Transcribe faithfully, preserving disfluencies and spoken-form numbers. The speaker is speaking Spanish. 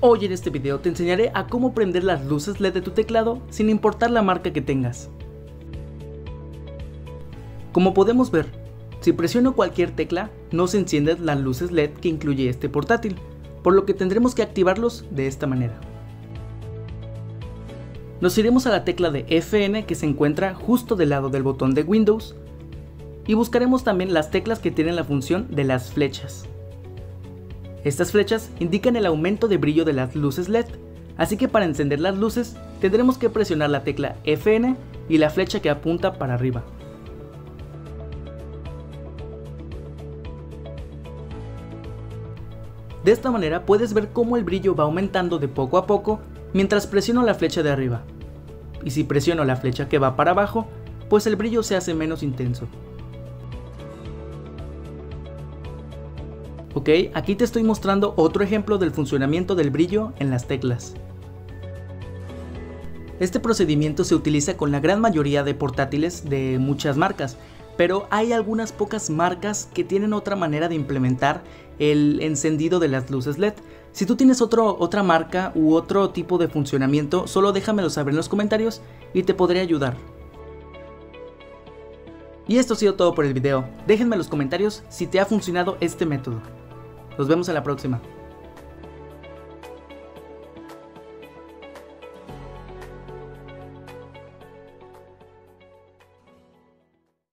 Hoy en este video te enseñaré a cómo prender las luces L E D de tu teclado sin importar la marca que tengas. Como podemos ver, si presiono cualquier tecla no se encienden las luces L E D que incluye este portátil, por lo que tendremos que activarlos de esta manera. Nos iremos a la tecla de F N que se encuentra justo del lado del botón de Windows y buscaremos también las teclas que tienen la función de las flechas. Estas flechas indican el aumento de brillo de las luces L E D, así que para encender las luces tendremos que presionar la tecla F N y la flecha que apunta para arriba. De esta manera puedes ver cómo el brillo va aumentando de poco a poco mientras presiono la flecha de arriba, y si presiono la flecha que va para abajo, pues el brillo se hace menos intenso. Ok, aquí te estoy mostrando otro ejemplo del funcionamiento del brillo en las teclas. Este procedimiento se utiliza con la gran mayoría de portátiles de muchas marcas, pero hay algunas pocas marcas que tienen otra manera de implementar el encendido de las luces L E D. Si tú tienes otro, otra marca u otro tipo de funcionamiento, solo déjamelo saber en los comentarios y te podré ayudar. Y esto ha sido todo por el video. Déjenme en los comentarios si te ha funcionado este método. Nos vemos en la próxima.